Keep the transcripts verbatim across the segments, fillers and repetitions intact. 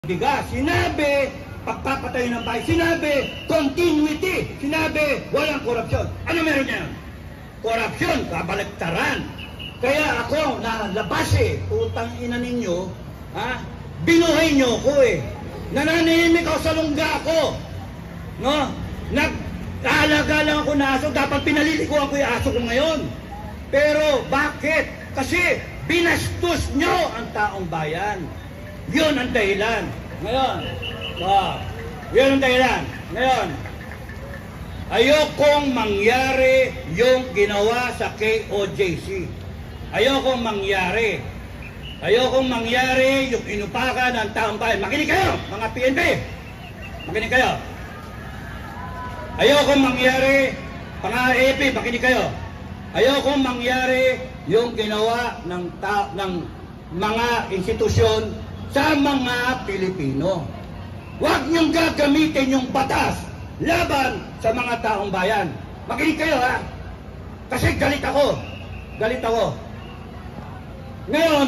Bigas, sinabi, pagpapatay ng bahay, sinabi, continuity, sinabi, walang korupsyon. Ano meron niya? Korupsyon, kabaliktaran. Kaya ako, nalabas eh, utang ina ninyo, ha? Binuhay nyo ko eh. Nananahimik ako sa lungga ko. No? Nag-aalaga lang ako na aso, dapat pinalilikuan ko yung aso ko ngayon. Pero bakit? Kasi binastos nyo ang taong bayan. Yun ang dahilan. Ngayon, wow, yun ang dahilan. Ngayon, ayokong mangyari yung ginawa sa K O J C. Ayokong mangyari. Ayokong mangyari yung inupakan ng taong bayan. Makinig kayo, mga P N P. Makinig kayo. Ayokong mangyari, mga A P, makinig kayo. Ayokong mangyari yung ginawa ng, ta ng mga institusyon sa mga Pilipino. Huwag niyong gagamitin yung batas laban sa mga taong bayan. Makinig kayo ha. Kasi galit ako. Galit ako. Ngayon,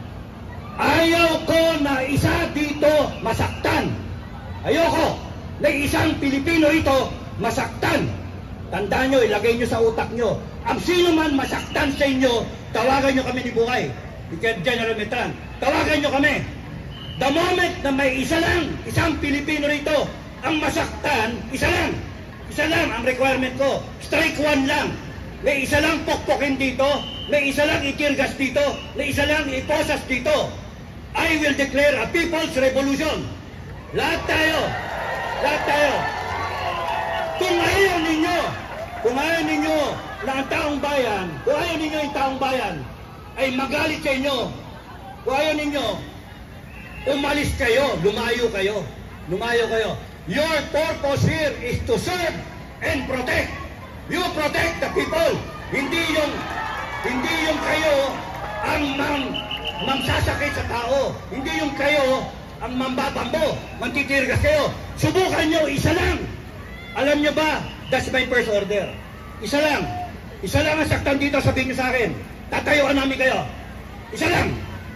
ayaw ko na isa dito masaktan. Ayoko na isang Pilipino ito masaktan. Tandaan nyo, ilagay nyo sa utak nyo. Ang sino man masaktan sa inyo, tawagan nyo kami ni Buhay. General Metran. Tawagan nyo kami. The moment na may isa lang, isang Pilipino rito, ang masaktan, isa lang. Isa lang ang requirement ko. Strike one lang. May isa lang pokpokin dito, may isa lang itirgas dito, may isa lang iposas dito. I will declare a people's revolution. Lahat tayo. Lahat tayo. Kung ayaw ninyo, kung ayaw ninyo na ang taong bayan, kung ayaw ninyo yung taong bayan, ay magalit sa inyo. Kung ayaw ninyo, umalis kayo, lumayo kayo, lumayo kayo. Your purpose here is to serve and protect. You protect the people. Hindi yung, hindi yung kayo ang mang, mangsasakit sa tao. Hindi yung kayo ang mambabambo, mantitirgas kayo. Subukan nyo, isa lang. Alam nyo ba, that's my first order. Isa lang. Isa lang ang saktan dito, sabihin nyo sa akin. Tatayuan namin kayo. Isa lang.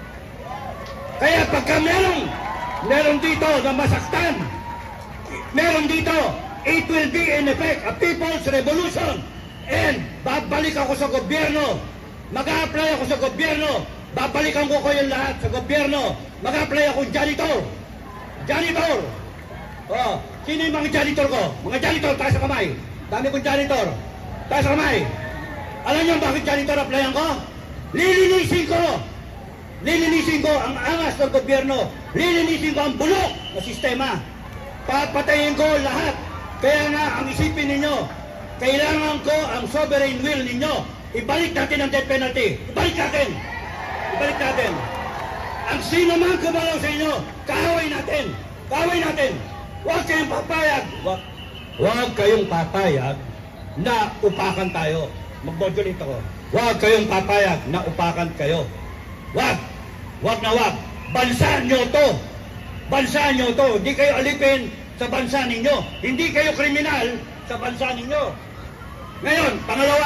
Kaya pagka merong, merong dito na masaktan, meron dito, it will be in effect a people's revolution. And babalik ako sa gobyerno. Mag-a-apply ako sa gobyerno. Babalikan ko kayo lahat sa gobyerno. Mag-a-apply ako janitor. Janitor. Oh, sino yung mga janitor ko? Mga janitor, taas sa kamay. Dami kong janitor. Taas sa kamay. Alam niyo bakit janitor applyan ko? Lilinisin ko. Lilinisin ko ang angas ng gobyerno. Lilinisin ko ang bulok na sistema. Papatayin ko lahat. Kaya nga, ang isipin ninyo, kailangan ko ang sovereign will ninyo. Ibalik natin ang death penalty. Ibalik natin. Ibalik natin. Ang sino man kumalaw sa inyo, kaaway natin. Kaaway natin. Huwag kayong papayag. Huwag, huwag kayong papayag na upakan tayo. Mag-modulate ako. Huwag kayong papayag na upakan kayo. Huwag. Huwag na huwag. Bansa nyo to. Bansa nyo to. Hindi kayo alipin sa bansa ninyo. Hindi kayo kriminal sa bansa ninyo. Ngayon, pangalawa.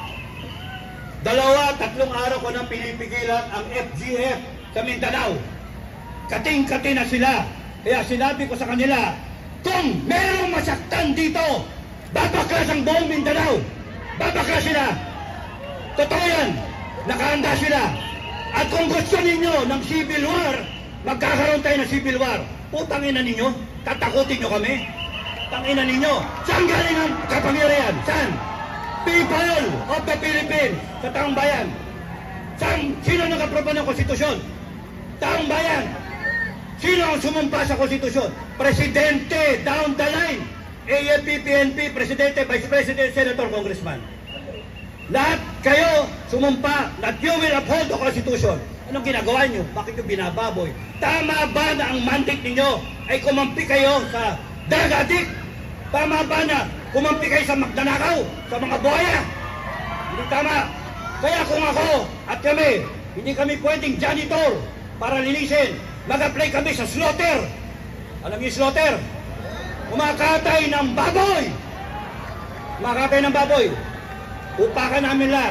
Dalawa, tatlong araw ko nang pinipigilan ang F G F sa Mindanao. Kating-kati na sila. Kaya sinabi ko sa kanila, kung merong masaktan dito, babaklas ang buong Mindanao. Babaklas sila. Totoo yan. Nakahanda sila. At kung gusto ninyo ng civil war, magkakaroon tayo ng civil war. Putang ina ninyo, tatakutin nyo kami. Tangina ninyo, saan galing ang kapangyarihan? Saan? People of the Philippines, sa taong bayan. Saan? Sino nag-aproba ng konstitusyon? Taong bayan. Sino ang sumumpa sa konstitusyon? Presidente, down the line. A F P, P N P, Presidente, Vice President, Senator, Congressman. Lahat kayo sumumpa that you will uphold the Constitution. Anong ginagawa nyo? Bakit nyo binababoy? Tama ba na ang mandate ninyo ay kumampi kayo sa drug-addict? Tama ba na kumampi kayo sa magnanakaw, sa mga buhaya? Hindi tama. Kaya kung ako at kami, hindi kami pwedeng janitor para linisin. Mag-apply kami sa slaughter. Alam niyo slaughter? Kumakatay ng baboy. Kumakatay ng baboy. Upakan namin lahat.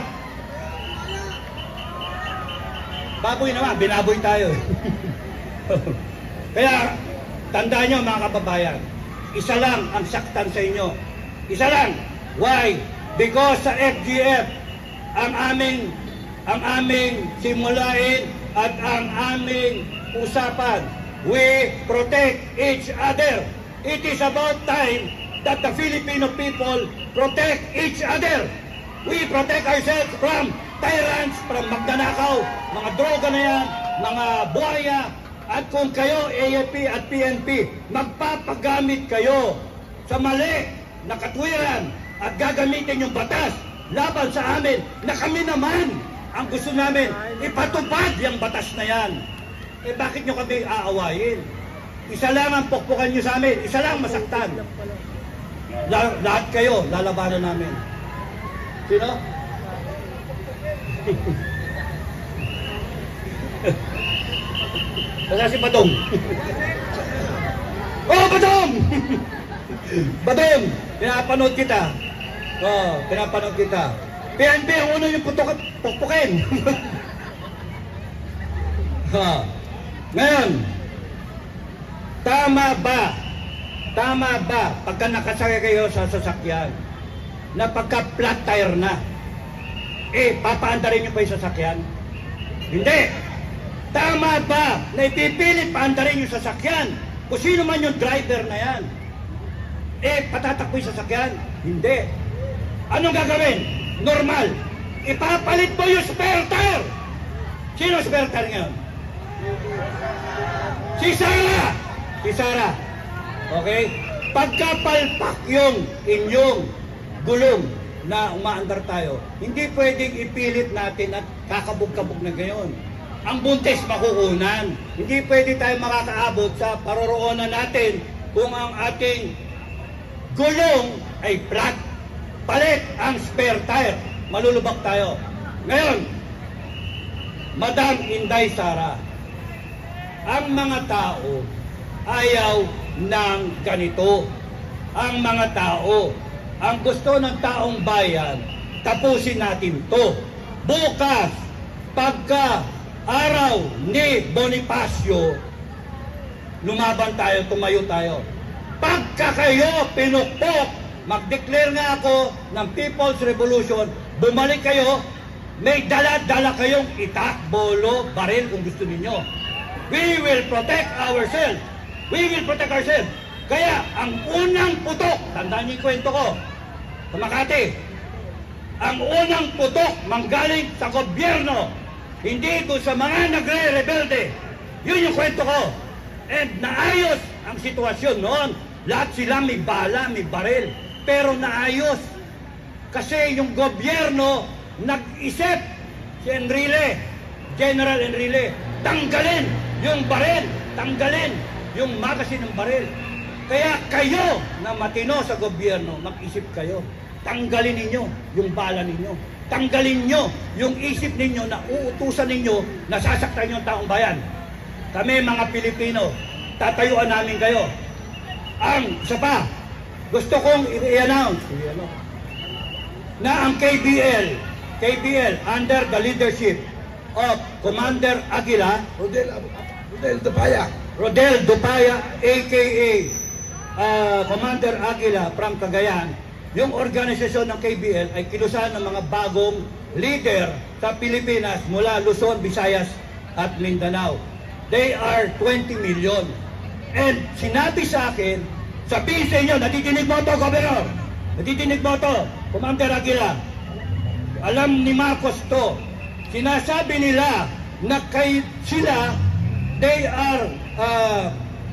Baboy naman, binaboy tayo. Kaya, tandaan nyo mga kababayan, isa lang ang saktan sa inyo. Isa lang. Why? Because sa F G F, ang aming, ang aming simulain at ang aming usapan, we protect each other. It is about time that the Filipino people protect each other. We protect ourselves from tyrants, from magnanakaw, mga droga na yan, mga buhaya, at kung kayo, A F P at P N P, magpapagamit kayo sa mali na katwiran at gagamitin yung batas laban sa amin na kami naman ang gusto namin ipatupad yung batas na yan. Eh bakit nyo kami aawayin? Isa lang ang pukpukan nyo sa amin, isa lang masaktan. La lahat kayo, lalabanan namin. Sino? Basta si Badong. Oh, Badong! Badong! Pinapanood kita. Oh, pinapanood kita. P N P ang uno yung putok pukpukin. Ha. Ngayon, tama ba? Tama ba pagka nakasakay kayo sa sasakyan na pagka flat tire na, eh, papaandarin nyo pa yung sasakyan? Hindi! Tama ba na ipipilit paandarin yung sasakyan? Kung sino man yung driver na yan, eh, patatakbo yung sasakyan? Hindi. Anong gagawin? Normal. Ipapalit mo yung spare tire! Sino spare tire ngayon? Si Sarah! Si Sarah. Okay? Pagkapalpak yung inyong gulong na umaandar tayo, hindi pwedeng ipilit natin at kakabog-kabog na gayon. Ang buntis makukunan. Hindi pwede tayo makakaabot sa paroroonan natin kung ang ating gulong ay flat. Palit ang spare tire. Malulubak tayo. Ngayon, Madam Inday Sara, ang mga tao ayaw ng ganito. Ang mga tao, ang gusto ng taong bayan, tapusin natin to. Bukas, pagka araw ni Bonifacio, lumaban tayo, tumayo tayo. Pagka kayo pinukpok, mag-declare nga ako ng People's Revolution, bumalik kayo, may dala-dala kayong itak, bolo, baril kung gusto ninyo. We will protect ourselves. We will protect ourselves. Kaya, ang unang putok, tandaan niyo yung kwento ko, sa Makati, ang unang putok manggaling sa gobyerno, hindi ko sa mga nagre-rebelde. Yun yung kwento ko. And naayos ang sitwasyon noon. Lahat sila may bala, may baril. Pero naayos. Kasi yung gobyerno nag-isip, si Enrile, General Enrile, tanggalin yung baril, tanggalin yung magasin ng baril. Kaya kayo na matino sa gobyerno, mag-isip kayo. Tanggalin ninyo yung bala ninyo. Tanggalin nyo yung isip ninyo na uutusan ninyo na sasaktan yung taong bayan. Kami mga Pilipino, tatayuan namin kayo. Ang isa pa, gusto kong i-announce na ang K B L, K B L under the leadership of Commander Aguila, Rodel, Rodel Dupaya, Rodel Dupaya, A K A uh, Commander Aguila from Cagayan, yung organisasyon ng K B L ay kilusan ng mga bagong leader sa Pilipinas mula Luzon, Visayas at Mindanao. They are twenty million. And sinabi sa akin, sabihin sa inyo, natidinig mo ito, Governor, natidinig mo ito, Commander Aguila, alam ni Marcos to, sinasabi nila na kay sila, they are, uh,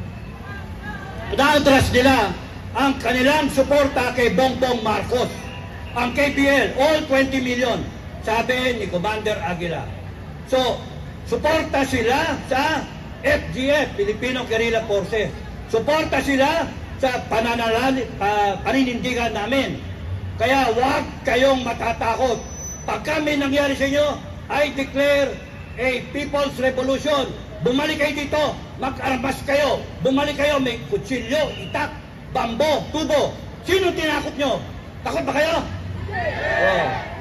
na-address nila ang kanilang suporta kay Bongbong Marcos. Ang K B L, all twenty million, sabi ni Commander Aguila. So, suporta sila sa F G F, Filipino Guerrilla Forces. Suporta sila sa pananalan, uh, paninindigan namin. Kaya huwag kayong matatakot. Pag kami nangyari sa inyo, I declare a People's Revolution. Bumalik kayo dito, mag-armas kayo. Bumalik kayo, may kutsilyo, itak, bambo, tubo. Sino tinakot nyo? Takot ba kayo? Oh.